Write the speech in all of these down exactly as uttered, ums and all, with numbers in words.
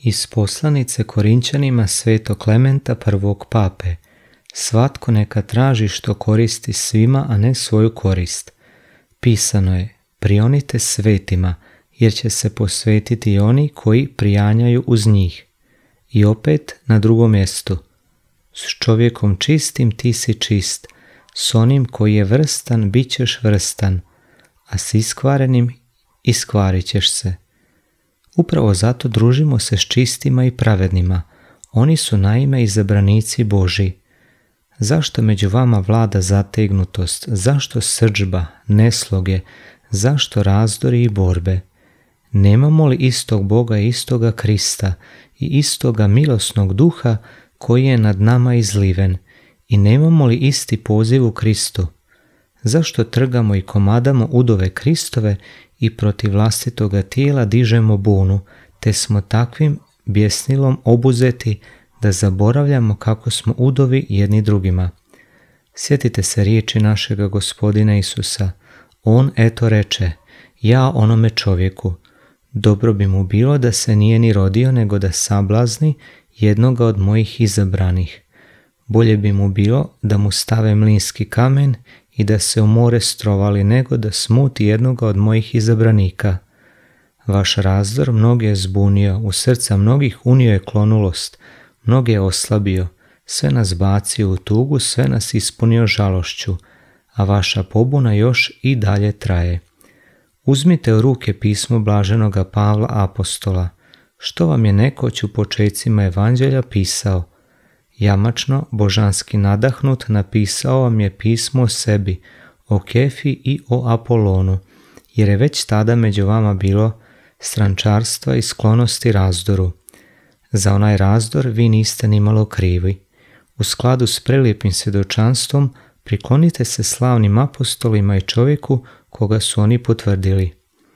Iz poslanice Korinćanima Svetog Klementa prvog pape. Svatko neka traži što koristi svima, a ne svoju korist. Pisano je: prionite svetima, jer će se posvetiti oni koji prijanjaju uz njih. I opet na drugom mjestu: s čovjekom čistim ti si čist, s onim koji je vrstan bit ćeš vrstan, a s iskvarenim iskvarit ćeš se. Upravo zato družimo se s čistima i pravednima, oni su naime izabranici Božji. Zašto među vama vlada zategnutost, zašto srdžba, nesloge, zašto razdori i borbe? Nemamo li istog Boga i istoga Krista i istoga milosnog duha koji je nad nama izliven, i nemamo li isti poziv u Kristu? Zašto trgamo i komadamo udove Kristove i protiv vlastitoga tijela dižemo bunu, te smo takvim bjesnilom obuzeti da zaboravljamo kako smo udovi jedni drugima? Sjetite se riječi našega Gospodina Isusa. On eto reče: ja onome čovjeku, dobro bi mu bilo da se nije ni rodio, nego da sablazni jednoga od mojih izabranih. Bolje bi mu bilo da mu stave mlinski kamen i da se u more strovali, nego da smuti jednoga od mojih izabranika. Vaš razdor mnoge je zbunio, u srca mnogih unio je klonulost, mnoge je oslabio, sve nas bacio u tugu, sve nas ispunio žalošću, a vaša pobuna još i dalje traje. Uzmite u ruke pismo blaženoga Pavla apostola. Što vam je nekoć u počecima evanđelja pisao? Jamačno, božanski nadahnut, napisao vam je pismo o sebi, o Kefi i o Apolonu, jer je već tada među vama bilo strančarstva i sklonosti razdoru. Za onaj razdor vi niste nimalo krivi. U skladu s prelijepim svjedočanstvom priklonite se slavnim apostolima i čovjeku koga su oni potvrdili.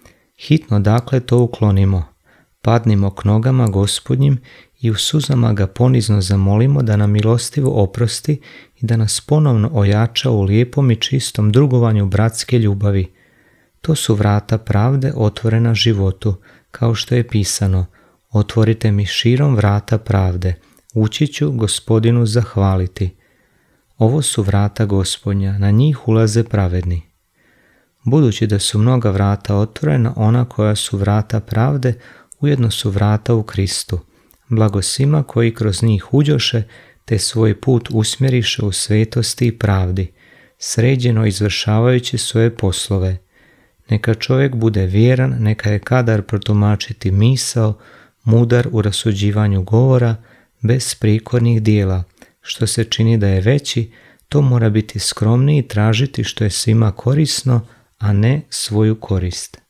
Hitno dakle to uklonimo, padnimo k nogama Gospodnjim i u suzama ga ponizno zamolimo da nam milostivo oprosti i da nas ponovno ojača u lijepom i čistom drugovanju bratske ljubavi. To su vrata pravde otvorena životu, kao što je pisano: otvorite mi širom vrata pravde, ući ću Gospodinu zahvaliti. Ovo su vrata Gospodnja, na njih ulaze pravedni. Budući da su mnoga vrata otvorena, ona koja su vrata pravde, ujedno su vrata u Kristu. Blago svima koji kroz njih uđoše, te svoj put usmjeriše u svetosti i pravdi, sređeno izvršavajući svoje poslove. Neka čovjek bude vjeran, neka je kadar protumačiti misao, mudar u rasuđivanju govora, bez prikornih dijela. Što se čini da je veći, to mora biti skromniji i tražiti što je svima korisno, a ne svoju korist.